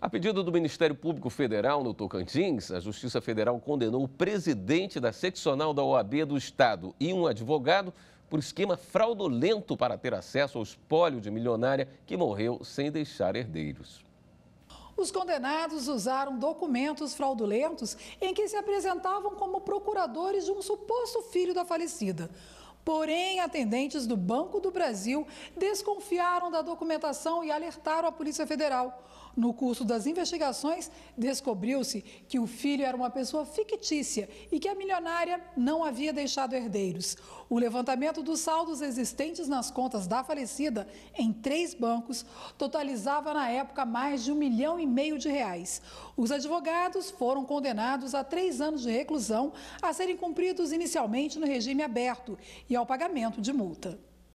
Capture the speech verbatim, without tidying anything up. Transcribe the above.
A pedido do Ministério Público Federal no Tocantins, a Justiça Federal condenou o presidente da seccional da O A B do Estado e um advogado por esquema fraudulento para ter acesso ao espólio de milionária que morreu sem deixar herdeiros. Os condenados usaram documentos fraudulentos em que se apresentavam como procuradores de um suposto filho da falecida. Porém, atendentes do Banco do Brasil desconfiaram da documentação e alertaram a Polícia Federal. No curso das investigações, descobriu-se que o filho era uma pessoa fictícia e que a milionária não havia deixado herdeiros. O levantamento dos saldos existentes nas contas da falecida em três bancos totalizava na época mais de um milhão e meio de reais. Os advogados foram condenados a três anos de reclusão a serem cumpridos inicialmente no regime aberto e ao pagamento de multa.